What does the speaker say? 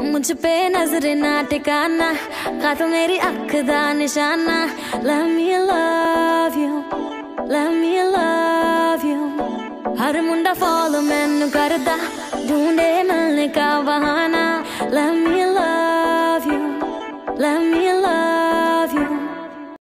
मुझ पे नजर ना टिकाना, खा तो मेरी अख दा निशाना। Let me love you, let me love you। हर मुंडा फॉलो मैनू करदा, ढूंढे मिलने का बहाना। Let me